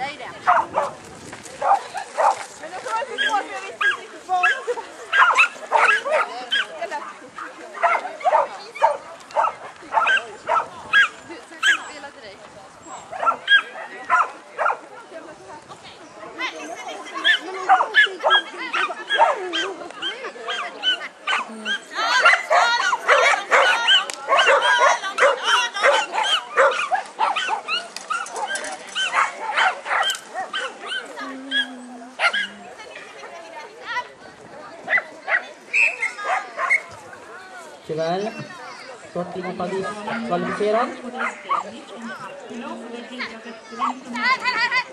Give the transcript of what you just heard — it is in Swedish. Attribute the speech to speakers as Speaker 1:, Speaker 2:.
Speaker 1: dig det.
Speaker 2: Men jag tror inte på att jag visste inte riktigt vad.
Speaker 3: Tyvärr, sortning har tagits kvalificerad.